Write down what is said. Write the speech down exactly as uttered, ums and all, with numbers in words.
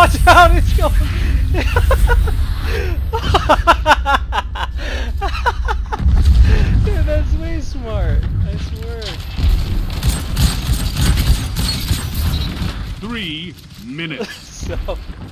watch out! It's going. Dude, that's way smart. I swear. Three minutes. So.